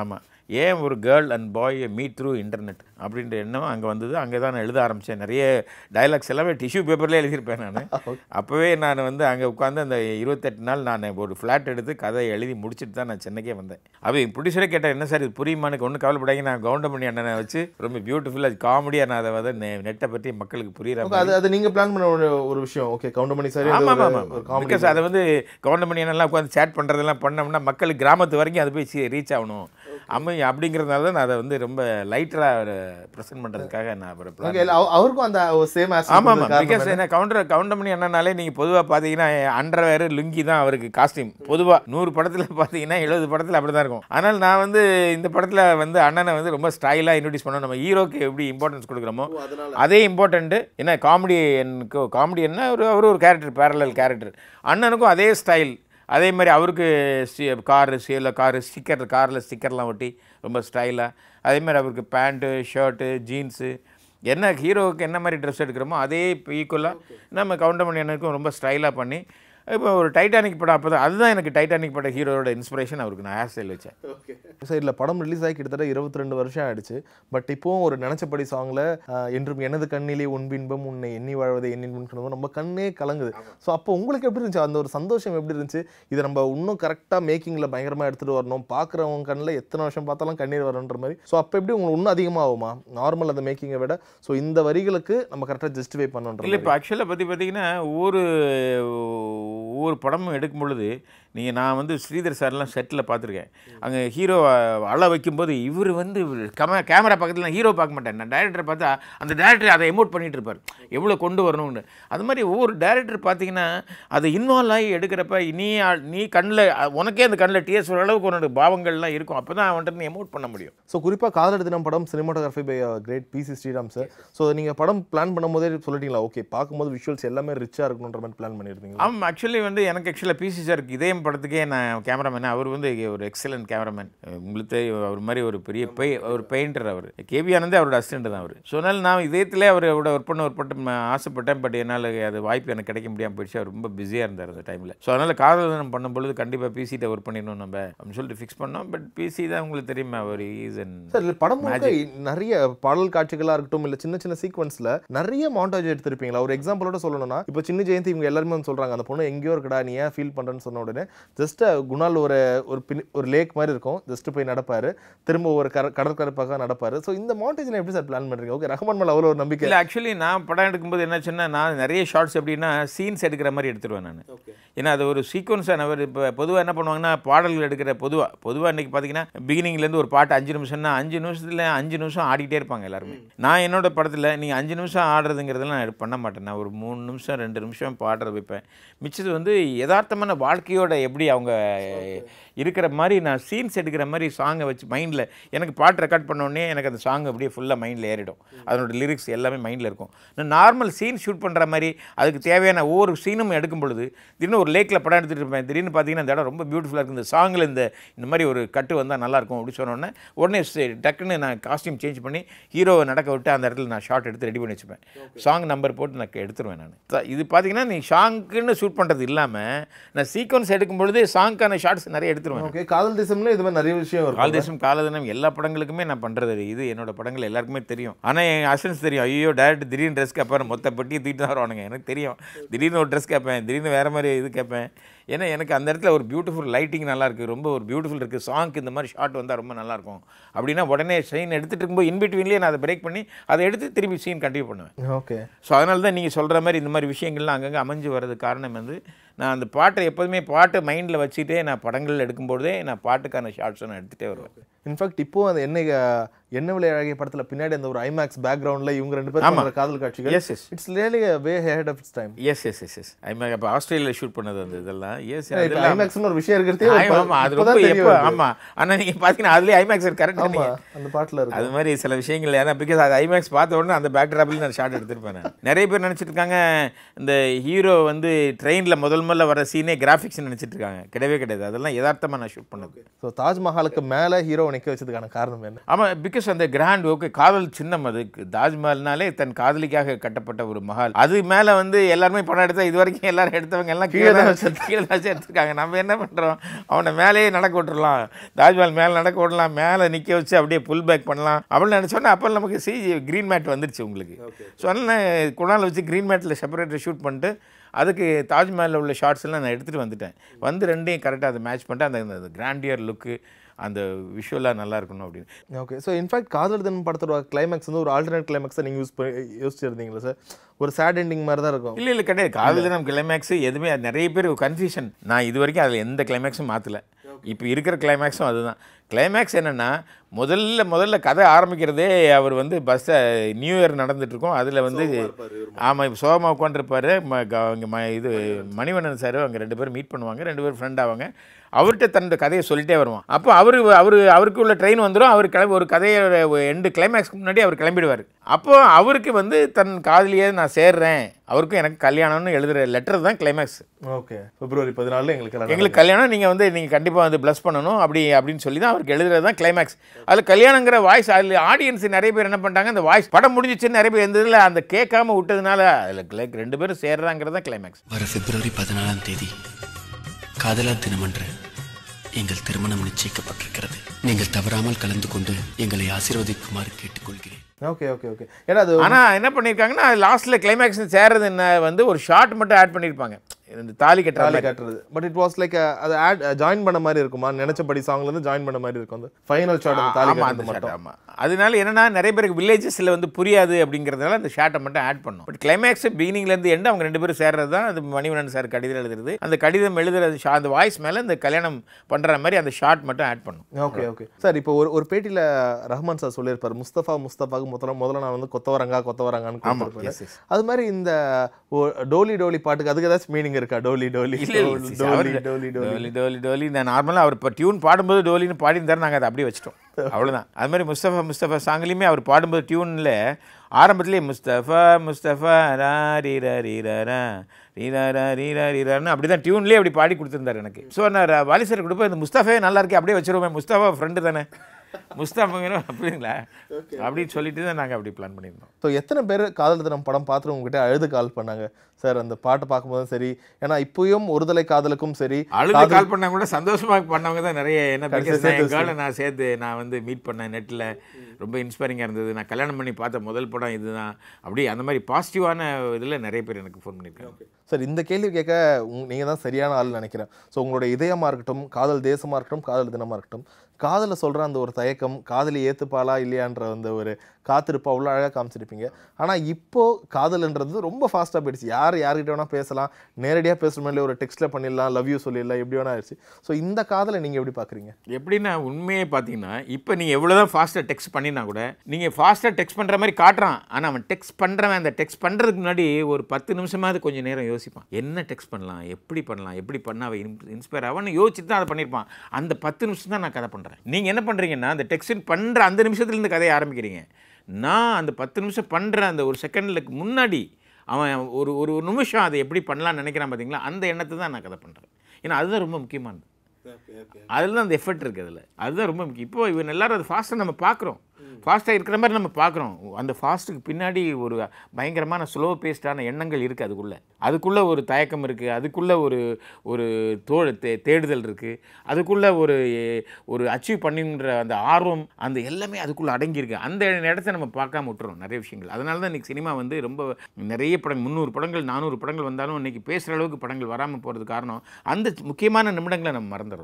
ஏன் ஒரு girl and boy meet through internet அப்படின்ற எண்ணம் அங்கே வந்தது. அங்கே தான் நான் எழுத ஆரம்பித்தேன். நிறைய டைலாக்ஸ் எல்லாமே டிஷ்யூ பேப்பர்லேயே எழுதியிருப்பேன் நான். அப்போவே நான் வந்து அங்கே உட்காந்து அந்த 28 நாள் நான் ஒரு ஃப்ளாட் எடுத்து கதை எழுதி முடிச்சுட்டு தான் நான் சென்னைக்கே வந்தேன். அப்போ என் ப்ரொடியூசரே கேட்டால் என்ன சார் இது புரியுமானுக்கு ஒன்றும் கவலைப்படாங்க, நான் கவுண்டமணி அண்ணனை வச்சு ரொம்ப பியூட்டிஃபுல்லாக காமெடியாக நான் அதை வந்து நெட்டை பற்றி மக்களுக்கு புரியுற அது நீங்கள் பிளான் பண்ண ஒரு விஷயம். Okay, Goundamani sir. பிகாஸ் அதை வந்து கவுண்டமணி அண்ணெல்லாம் உட்காந்து சேட் பண்ணுறதெல்லாம் பண்ணோம்னா மக்களுக்கு கிராமத்து வரைக்கும் அது போய் ரீச் ஆகணும் அப்படிங்கிறதுனால தான் நான் அதை வந்து ரொம்ப லைட்டராக ப்ரெசென்ட் பண்ணுறதுக்காக நான் அவருக்கும் அந்த சேம். ஆமாம், பிகாஸ் என்ன கவுண்டமணி அண்ணனாலே நீங்கள் பொதுவாக பார்த்தீங்கன்னா அண்டர்வேர் லுங்கி தான் அவருக்கு காஸ்டியூம். பொதுவாக 100 படத்தில் பார்த்தீங்கன்னா 70 படத்தில் அப்படி தான் இருக்கும். ஆனால் நான் வந்து இந்த படத்தில் வந்து அண்ணனை வந்து ரொம்ப ஸ்டைலாக இன்ட்ரோடியூஸ் பண்ணோம். நம்ம ஹீரோக்கு எப்படி இம்பார்ட்டன்ஸ் கொடுக்குறோமோ அதே இம்பார்ட்டண்ட்டு. என்ன காமெடி என்ன ஒரு கேரக்டர், பேரலல் கேரக்டர். அண்ணனுக்கும் அதே ஸ்டைல், அதே மாதிரி அவருக்கு காரில் காரில் ஸ்டிக்கர்லாம் ஒட்டி ரொம்ப ஸ்டைலாக, அதே மாதிரி அவருக்கு பேண்ட்டு ஷர்ட்டு ஜீன்ஸு என்ன ஹீரோவுக்கு என்ன மாதிரி ட்ரெஸ் எடுக்கிறோமோ அதே ஈக்குவலாக நம்ம கவுண்டமணி அண்ணனுக்கும் ரொம்ப ஸ்டைலாக பண்ணி இப்போ ஒரு டைட்டானிக் படம் அப்போ தான் அதுதான் எனக்கு டைட்டானிக் படம் ஹீரோட இன்ஸ்பிரேஷன். அவருக்கு நான் ஹேர் ஸ்டைல் வச்சேன். ஓகே சார், இல்லை படம் ரிலீஸ் ஆகி கிட்டத்தட்ட 22 வருஷம் ஆயிடுச்சு. பட் இப்போவும் ஒரு நினச்சபடி சாங்கில் என்றும் எனது கண்ணிலே உன் பின்பம் உன்னை எண்ணி வாழ்வதை எண்ணின்பம் சொன்னதும் நம்ம கண்ணே கலங்குது. ஸோ அப்போ உங்களுக்கு எப்படி இருந்துச்சு? அந்த ஒரு சந்தோஷம் எப்படி இருந்துச்சு? இதை நம்ம இன்னும் கரெக்டாக மேக்கிங்கில் பயங்கரமாக எடுத்துகிட்டு வரணும், பார்க்குறவங்க கண்ணில் எத்தனை வருஷம் பார்த்தாலும் கண்ணீர் வரணுன்ற மாதிரி. ஸோ அப்போ எப்படி உங்களுக்கு இன்னும் அதிகமாகுமா நார்மல் அந்த மேக்கிங்கை விட? ஸோ இந்த வரிகளுக்கு நம்ம கரெக்டாக ஜஸ்டிஃபை பண்ணணுன்ற இல்லை. இப்போ ஆக்சுவலாக பார்த்தீங்கன்னா ஒவ்வொரு படமும் எடுக்கும் பொழுது நான் வந்து ஸ்ரீதர் சார்லாம் செட்டில் பார்த்துருக்கேன். அங்கே ஹீரோ அழ வைக்கும்போது இவர் வந்து கேமரா பக்கத்தில் ஹீரோ பார்க்க மாட்டேன், நான் டைரக்டரை பார்த்தா அந்த டைரக்டர் அதை எமோட் பண்ணிகிட்டு இருப்பார், எவ்வளோ கொண்டு வரணும்னு. அது மாதிரி ஒவ்வொரு டைரக்டர் பார்த்தீங்கன்னா அதை இன்வால்வ் ஆகி எடுக்கிறப்ப நீ கண்ணில் உனக்கே அந்த கண்ணில் டிஎஸ் வர அளவுக்கு உன்னோட பாவங்கள்லாம் இருக்கும். அப்போ தான் அவன்கிட்ட எமோட் பண்ண முடியும். ஸோ குறிப்பாக காதலர் தினம் படம் cinematography by great PC Sriram sir. So நீங்கள் படம் பிளான் பண்ணும்போதே சொல்லிட்டீங்களா, ஓகே பார்க்கும்போது விஷுவல்ஸ் எல்லாமே ரிச்சாக இருக்கணுன்ற மாதிரி பிளான் பண்ணியிருந்தீங்க? ஆமாம், ஆக்சுவலி வந்து எனக்கு பிசி சாருக்கு இதே படத்துக்கே நான் கேமராமேன். அவர் வந்து ஒரு எக்ஸலன்ட் கேமராமேன். உங்களுக்கு அவர் மாதிரி ஒரு பெரிய பெயிண்டர். அவர் கேவி ஆனந்தே அவரோட அசிஸ்டன்ட் தான் அவர். ஸோ அதனால் நான் இதயத்திலே அவரோட ஒர்க் பண்ண ஆசைப்பட்டேன். பட் என்னால் அது வாய்ப்பு எனக்கு கிடைக்க முடியாமல் போயிடுச்சு. அவர் ரொம்ப பிஸியாக இருந்தார் அந்த டைமில். ஸோ அதனால் காதல் தினம் பண்ணும்பொழுது கண்டிப்பாக பிசிட்ட ஒர்க் பண்ணிடணும் நம்ம அப்படின்னு சொல்லிட்டு ஃபிக்ஸ் பண்ணோம். பட் பிசி தான் உங்களுக்கு தெரியுமா அவர் சார். படம் நிறைய பாடல் காட்சிகளாக இருக்கட்டும், இல்லை சின்ன சின்ன சீக்வன்ஸில் நிறைய மாண்டேஜ் எடுத்திருப்பீங்களா? ஒரு எக்ஸாம்பிளோட சொல்லணும்னா இப்போ சின்ன ஜெயந்தி இவங்க எல்லாருமே வந்து சொல்கிறாங்க அந்த பொண்ணு எங்கேயோ இருக்கடா நீ ஏன் ஃபீல் பண்ணுறேன்னு சொன்ன உடனே ஜஸ்ட் குணால் ஒரு லேக் மாதிரி இருக்கும், ஜஸ்ட் போய் நடப்பாரு, திரும்ப ஒரு கடற்கரை பக்கம் நடப்பாரு. ஸோ இந்த மாண்டேஜ் எப்படி சார் பிளான் பண்ணுறீங்க? ஓகே, ரஹ்மான் மேலே அவ்வளோ ஒரு நம்பிக்கை இல்லை. ஆக்சுவலி நான் படம் எடுக்கும்போது என்னாச்சுன்னா நான் நிறைய ஷார்ட்ஸ் எப்படின்னா சீன்ஸ் எடுக்கிற மாதிரி எடுத்துருவேன் நான். ஏன்னா அது ஒரு சீக்வன்ஸாக அவர் இப்போ பொதுவாக என்ன பண்ணுவாங்கன்னா பாடல்கள் எடுக்கிற பொதுவாக இன்றைக்கி பார்த்தீங்கன்னா பிகினிங்லேருந்து ஒரு பாட்டு 5 நிமிஷம்னா 5 நிமிஷத்தில் 5 நிமிஷம் ஆடிக்கிட்டே இருப்பாங்க எல்லாருமே. நான் என்னோட படத்தில் நீங்கள் 5 நிமிஷம் ஆடுறதுங்கிறதெல்லாம் நான் பண்ண மாட்டேன். நான் ஒரு 3 நிமிஷம் 2 நிமிஷம் பாடுற வைப்பேன். மிச்சது வந்து யதார்த்தமான வாழ்க்கையோட எப்படி அவங்க இருக்கிற மாதிரி நான் சீன்ஸ் எடுக்கிற மாதிரி சாங்கை வச்சு மைண்டில் எனக்கு பாட்டு ரெக்கார்ட் பண்ணோடனே எனக்கு அந்த சாங் அப்படியே ஃபுல்லாக மைண்டில் ஏறிடும். அதனோட லிரிக்ஸ் எல்லாமே மைண்டில் இருக்கும். நான் நார்மல் சீன் ஷூட் பண்ணுற மாதிரி அதுக்கு தேவையான ஒவ்வொரு சீனும் எடுக்கும் பொழுது திடீர்னு ஒரு லேக்கில் படம் எடுத்துகிட்டு இருப்பேன். திடீர்னு பார்த்தீங்கன்னா இந்த இடம் ரொம்ப பியூட்டிஃபுல்லாக இருக்குது, இந்த சாங்கில் இந்த மாதிரி ஒரு கட்டு வந்தால் நல்லாயிருக்கும் அப்படி சொன்னோன்னே உடனே டக்குன்னு நான் காஸ்டியூம் சேஞ்ச் பண்ணி ஹீரோவை நடக்க விட்டு அந்த இடத்துல நான் ஷார்ட் எடுத்து ரெடி பண்ணி வச்சுப்பேன். சாங் நம்பர் போட்டு நான் எடுத்துருவேன் நான். இது பார்த்தீங்கன்னா நீ சாங்குன்னு ஷூட் பண்ணுறது இல்லாமல் நான் சீக்வன்ஸ் எடுக்கும் பொழுது சாங்க்கான ஷார்ட்ஸ் நிறைய எடுத்துருவேன். ஓகே, காதல் தேசம்ல இது மாதிரி நிறைய விஷயம் வரும். காதல் தேசம் காதல் தினம் எல்லா படங்களுக்குமே நான் பண்ணுறது இது என்னோட படங்கள் எல்லாருக்குமே தெரியும். ஆனால் என் அசன்ஸ் தெரியும். ஐயோ டேரக்ட் திடீர்னு ட்ரெஸ் கேட்பாரு, மொத்த பட்டியை தூக்கிட்டு தான் வருவானுங்க. எனக்கு தெரியும் திடீர்னு ஒரு ட்ரெஸ் கேட்பேன், திடீர்னு வேறு மாதிரி இது கேட்பேன். ஏன்னா எனக்கு அந்த இடத்துல ஒரு பியூட்டிஃபுல் லைட்டிங் நல்லாயிருக்கு, ரொம்ப ஒரு பியூட்டிஃபுல் இருக்குது, சாங்க்கு இந்த மாதிரி ஷாட் வந்தால் ரொம்ப நல்லாயிருக்கும் அப்படின்னா உடனே சீன் எடுத்துகிட்டு இருக்கும்போது இன்பிட்வீன்லேயே நான் அதை பிரேக் பண்ணி அதை எடுத்து திரும்பி சீன் கண்டினியூ பண்ணுவேன். ஓகே, ஸோ அதனால தான் நீங்கள் சொல்கிற மாதிரி இந்த மாதிரி விஷயங்கள்லாம் அங்கங்கே அமைஞ்சு வர்றது காரணம் வந்து நான் அந்த பாட்டை எப்போதுமே பாட்டு மைண்டில் வச்சுட்டே நான் படங்கள் எடுக்கும்போதே நான் பாட்டுக்கான ஷார்ட்ஸை நான் எடுத்துகிட்டே வருவேன். இன்ஃபேக்ட் இப்போது அந்த என்ன விலை அழகிய படத்தில் பின்னாடி அந்த ஒரு ஐமேக்ஸ் பேக்ரவுண்டில் இவங்க 2 பேரும் காதல் காட்சிகள். Yes yes, it's really way ahead of its time. Yes yes yes yes ஐமேக் அப்போ ஆஸ்திரேலியாவில் ஷூட் பண்ணது அந்த இதெல்லாம். எஸ், ஐமேக்ஸ்னு ஒரு விஷயம் இருக்கிறதே. ஆமாம், அது ரொம்ப எப்போ. ஆமாம், ஆனால் நீங்கள் பார்த்தீங்கன்னா அதுலேயே ஐமேக்ஸ் கரெக்ட் அந்த பாட்டில் இருக்குது. அது மாதிரி சில விஷயங்கள் ஏன்னா பிகாஸ் அது ஐமேக்ஸ் பார்த்த உடனே அந்த பேக்ட்ராப்பில் நான் ஷார்ட் எடுத்துருப்பேன். நிறைய பேர் நினச்சிட்டு இருக்காங்க இந்த ஹீரோ வந்து ட்ரெயினில் முதல்ல வர சீனே கிராஃபிக்ஸ் நினச்சிட்டு இருக்காங்க. கிடையவே கிடையாது, அதெல்லாம் யதார்த்தமாக நான் ஷூட் பண்ணது. ஸோ தாஜ்மஹாலுக்கு மேலே ஹீரோ நிற்க வச்சதுக்கான காரணம் என்ன? ஆமாம், பிகாஸ் அந்த கிராண்ட் ஓகே காதல் சின்னம் அது. தாஜ்மஹால்னாலே தன் காதலிக்காக கட்டப்பட்ட ஒரு மஹால். அது மேலே வந்து எல்லாருமே படம் எடுத்தா இது வரைக்கும் எல்லாரும் எடுத்தவங்க எல்லாம் கீழே தான் வச்சு எடுத்துருக்காங்க. நம்ம என்ன பண்ணுறோம், அவனை மேலேயே நடக்க விட்டுறலாம், தாஜ்மஹால் மேலே நடக்க விடலாம், மேலே நிற்க வச்சு அப்படியே புல் பேக் பண்ணலாம் அப்படின்னு நினச்சோன்னா அப்போ நமக்கு க்ரீன் மேட் வந்துருச்சு உங்களுக்கு. ஸோ அதனால் குணால் வச்சு க்ரீன் மேட்டில் செப்பரேட்டர் ஷூட் பண்ணிட்டு அதுக்கு தாஜ்மஹாலில் உள்ள ஷார்ட்ஸ் எல்லாம் நான் எடுத்துகிட்டு வந்துட்டேன். வந்து ரெண்டையும் கரெக்டாக அதை மேட்ச் பண்ணிட்டு அந்த கிராண்டியர் லுக்கு அந்த விஷுவலாக நல்லா இருக்கணும் அப்படின்னு. ஓகே. ஸோ இன்ஃபேக்ட் காதல் தினம் படத்தோட கிளைமேக்ஸ் வந்து ஒரு ஆல்டர்னேட் கிளைமேக்ஸை நீங்கள் யோசிச்சிருந்தீங்களா சார்? ஒரு சேட் எண்டிங் மாதிரி தான் இருக்கும். இல்லை கிடையாது. காதல் தினம் கிளைமேக்ஸு எதுவுமே நிறைய பேர் கன்ஃபியூஷன். நான் இது வரைக்கும் அதில் எந்த கிளைமேக்ஸும் மாற்றலை. இப்போ இருக்கிற கிளைமேக்ஸும் அதுதான். கிளைமேக்ஸ் என்னென்னா முதல்ல கதை ஆரம்பிக்கிறதே அவர் வந்து பஸ்ஸை நியூ இயர் நடந்துகிட்ருக்கோம். அதில் வந்து ஆமாம் இப்போ சோகமாக உட்காந்துருப்பார். இது மணிவண்ணன் சார் அங்கே 2 பேரும் மீட் பண்ணுவாங்க, 2 பேரும் ஃப்ரெண்ட் ஆவாங்க. அவர்கிட்ட தன்னோட கதையை சொல்லிட்டே வருவான். அப்போ அவருக்கு உள்ள ட்ரெயின் வந்துடும். அவர் ஒரு கதையோட எண்டு கிளைமேக்ஸ்க்கு முன்னாடி அவர் கிளம்பிடுவார். அப்போ அவருக்கு வந்து தன் காதலியே நான் சேர்றேன், அவருக்கும் எனக்கு கல்யாணம்னு எழுதுகிற லெட்டர் தான் கிளைமேக்ஸ். ஓகே. February 14 எங்களுக்கு கல்யாணம், நீங்கள் கண்டிப்பாக வந்து ப்ளஸ் பண்ணணும் அப்படின்னு சொல்லி தான் அவருக்கு எழுதுறது தான் கிளைமேக்ஸ். அதில் கல்யாணங்கிற வாய்ஸ் அதில் ஆடியன்ஸ் நிறைய பேர் என்ன பண்ணிட்டாங்க, அந்த வாய்ஸ் படம் முடிஞ்சிச்சுன்னு நிறைய பேர் இருந்ததில்ல, அந்த கேட்காம விட்டதுனால அதில் 2 பேரும் சேர்றாங்கிறது தான் கிளைமேக்ஸ். வர February 14 காதலர் தினமன்று எங்கள் திருமணம் நிச்சயிக்கப்பட்டிருக்கிறது. நீங்கள் தவறாமல் கலந்து கொண்டு எங்களை ஆசீர்வதிக்குமாறு கேட்டுக்கொள்கிறேன். Okay okay okay. ஏன்னா அது ஆனால் என்ன பண்ணியிருக்காங்கன்னா லாஸ்ட்டில் கிளைமேக்ஸ் சேர்றது என்ன வந்து ஒரு ஷார்ட் மட்டும் ஆட் பண்ணியிருப்பாங்க, இந்த தாலி கட்டுறது. பட் இட் வாஸ் லைக் அது ஆட் ஜாயின் பண்ண மாதிரி இருக்குமா? நினைச்சபடி சாங்ல இருந்து ஜாயின் பண்ண மாதிரி இருக்கும் அந்த ஃபைனல் ஷாட் அந்த தாலி கட்டுறது மட்டும். ஆமாம், அதனால என்னன்னா நிறைய பேருக்கு வில்லேஜஸில் வந்து புரியாது அப்படிங்கிறதுனால அந்த ஷார்ட்டை மட்டும் ஆட் பண்ணோம். பட் கிளைமேக்ஸ் பிகினிங்லேருந்து எண்டு அவங்க 2 பேரும் சேர்றது தான். அது மணிவண்ணன் சார் கடிதம் எழுதுறது, அந்த கடிதம் எழுதுறது அந்த வாய்ஸ் மேலே இந்த கல்யாணம் பண்ணுற மாதிரி அந்த ஷார்ட் மட்டும் ஆட் பண்ணோம். Okay okay sir. இப்போ ஒரு பேட்டியில் ரஹ்மான் சார் சொல்லியிருப்பார், முஸ்தபாவுக்கு முதல்ல நான் வந்து கொத்தவரங்கான்னு கொடுத்துருப்பேன். அது மாதிரி இந்த டோலி பாட்டுக்கு அதுக்கு ஏதாச்சும் மீனிங் இருக்கா? டோலி நான் நார்மலாக அவர் இப்போ டியூன் பாடும்போது டோலின்னு பாடியிருந்தாரு, நாங்கள் அதை அப்படியே வச்சிட்டோம், அவ்வளோதான். அது மாதிரி முஸ்தபா சாங்லேயுமே அவர் பாடும்போது டியூனில் ஆரம்பத்துலேயே முஸ்தபா ரா ரீ ரா ரீ ரா ரா ரீ ரா ரா ரீ ரா ரீ ரான்னு அப்படி தான் டியூன்லேயே அப்படி பாடி கொடுத்துருந்தார் எனக்கு. ஸோ நான் வாலி சார் கொடுப்பேன், இந்த முஸ்தஃபே நல்லா இருக்கே அப்படியே வச்சிருவோமே, முஸ்தபா ஃப்ரெண்டு தானே முஸ்தபாங்கிற அப்படிங்களா அப்படின்னு சொல்லிட்டு தான் நாங்கள் அப்படி பிளான் பண்ணியிருந்தோம். ஸோ எத்தனை பேர் காதல் தினம் படம் பார்த்துட்டு உங்ககிட்ட அழுது கால் பண்ணாங்க சார் அந்த பாட்டை பார்க்கும்போதும் சரி? ஏன்னா இப்பயும் ஒருதலை காதலுக்கும் சரி அழுது கால் பண்ணாங்க கூட சந்தோஷமாக பண்ணவங்க தான் நிறைய. என்ன நான் சேர்த்து நான் வந்து மீட் பண்ணேன் நெட்டில், ரொம்ப இன்ஸ்பைரிங்காக இருந்தது. நான் கல்யாணம் பண்ணி பார்த்த முதல் படம் இதுதான், அப்படி அந்த மாதிரி பாசிட்டிவான இதில் நிறைய பேர் எனக்கு ஃபோன் பண்ணியிருக்காங்க. சார் இந்த கேள்வி கேட்க நீங்கள் தான் சரியான ஆள் நினைக்கிறேன். ஸோ உங்களோட இதயமாக இருக்கட்டும், காதல் தேசமாக இருக்கட்டும், காதல் தினமாக இருக்கட்டும், காதலை சொல்கிற அந்த ஒரு தயக்கம், காதலி ஏற்றுப்பாளா இல்லையான்ற அந்த ஒரு காத்திருப்பு அவ்வளோ அழகாக காமிச்சிருப்பீங்க. ஆனால் இப்போது காதல்ன்றது ரொம்ப ஃபாஸ்ட்டாக போயிடுச்சு. யார்கிட்ட வேணால் பேசலாம், நேரடியாக பேசுகிற மாதிரி ஒரு டெக்ஸ்ட்டில் பண்ணிடலாம், லவ் யூ சொல்லிடலாம், எப்படி வேணா ஆயிடுச்சு. ஸோ இந்த காதலை நீங்கள் எப்படி பார்க்குறீங்க? எப்படின்னா உண்மையே பார்த்தீங்கன்னா இப்போ நீங்கள் எவ்வளோ தான் ஃபாஸ்ட்டாக டெக்ஸ்ட் பண்ணினா கூட நீங்கள் ஃபாஸ்ட்டாக டெக்ஸ்ட் பண்ணுற மாதிரி காட்டுறான். ஆனால் அவன் டெக்ஸ்ட் பண்ணுறவன் அந்த டெக்ஸ்ட் பண்ணுறதுக்கு முன்னாடி ஒரு 10 நிமிஷமாவது கொஞ்சம் நேரம் யோசிப்பான். என்ன டெக்ஸ்ட் பண்ணலாம், எப்படி பண்ணால் அவன் இன்ஸ்பயர் ஆவான்னு யோசிச்சுட்டு தான் அதை பண்ணியிருப்பான். அந்த 10 நிமிஷம் தான் நான் கதை பண்ணுறேன். நீங்கள் என்ன பண்ணுறீங்கன்னா அந்த டெக்ஸ்ட் பண்ணுற அந்த நிமிஷத்துலேருந்து கதையை ஆரம்பிக்கிறீங்க. நான் அந்த 10 நிமிஷம் பண்ணுற அந்த ஒரு செகண்டுக்கு முன்னாடி அவன் ஒரு நிமிஷம் அதை எப்படி பண்ணலான்னு நினைக்கிறான் பார்த்தீங்களா, அந்த எண்ணத்தை தான் நான் கதை பண்ணுறேன். ஏன்னா அதுதான் ரொம்ப முக்கியமானது. அதில் தான் அந்த எஃபர்ட் இருக்குது, அதில் அதுதான் ரொம்ப முக்கியம். இப்போ இவன் எல்லோரும் அது ஃபாஸ்ட்டாக நம்ம பார்க்குறோம், ஃபாஸ்ட்டாக இருக்கிற மாதிரி நம்ம பார்க்குறோம். அந்த ஃபாஸ்ட்டுக்கு பின்னாடி ஒரு பயங்கரமான ஸ்லோ பேஸ்டான எண்ணங்கள் இருக்குது, அதுக்குள்ளே ஒரு தயக்கம் இருக்குது, அதுக்குள்ளே ஒரு தேடுதல் இருக்குது, அதுக்குள்ளே ஒரு அச்சீவ் பண்ணின்ற அந்த ஆர்வம், அந்த எல்லாமே அதுக்குள்ளே அடங்கியிருக்கு. அந்த இடத்த நம்ம பார்க்காம விட்டுறோம் நிறைய விஷயங்கள். அதனால தான் இன்றைக்கி சினிமா வந்து ரொம்ப நிறைய படங்கள் 300 படங்கள் 400 படங்கள் வந்தாலும் இன்றைக்கி பேசுகிற அளவுக்கு படங்கள் வராமல் போகிறது காரணம் அந்த முக்கியமான நிமிடங்களை நம்ம மறந்துடுறோம்,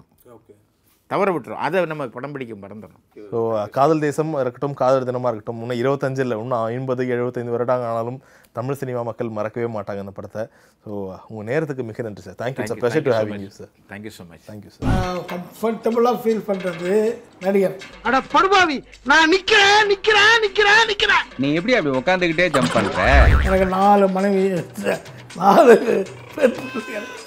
தவற விட்டுரும். அதை நம்ம படம் பிடிக்க மறந்துடணும். ஸோ காதல் தேசம் இருக்கட்டும், காதல் தினமாக இருக்கட்டும், இன்னும் 25 இல்லை, இன்னும் 50-75 வருடம் ஆனாலும் தமிழ் சினிமா மக்கள் மறக்கவே மாட்டாங்க அந்த படத்தை. ஸோ உங்கள் நேரத்துக்கு மிக நன்றி sir. Thank you sir. Pleasure to having you sir. Thank you so much. Thank you sir. கம்ஃபர்டபுளாக ஃபீல் பண்ணுறது நடிகர். அட படுபாவி, நான் நிக்கிறேன். நீ எப்படி அப்படி உட்காந்துக்கிட்டே ஜம்ப் பண்ற? எனக்கு 4 மனைவி, 4 பெண்.